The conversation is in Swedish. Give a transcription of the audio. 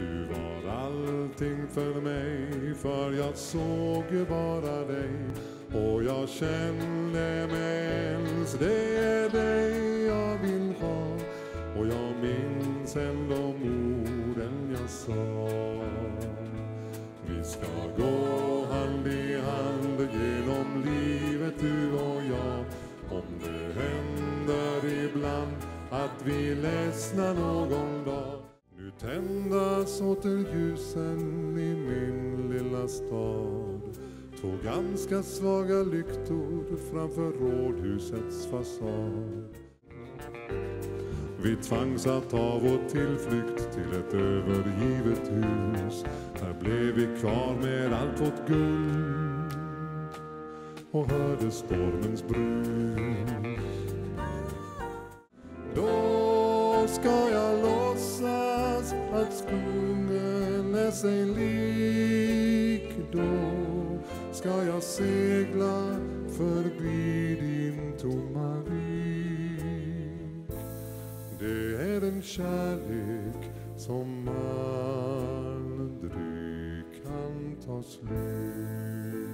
Du var allting för mig, för jag såg ju bara dig. Och jag kände mig ens, det är dig jag vill ha. Och jag minns ändå orden jag sa. Vi ska gå hand i hand genom livet du och jag. Om det händer ibland att vi ledsnar någon dag. Nu tändas åter ljusen i min lilla stad. Två ganska svaga lyktor framför rådhusets fasad. Vi tvangs att ta vår tillflykt till ett övergivet hus. Där blev vi kvar med allt vårt guld och hörde stormens brus. Då ska jag låtsas att skogen är sig lik. Då ska jag segla förbi din tomma vik. Det är en kärlek som aldrig kan ta slut.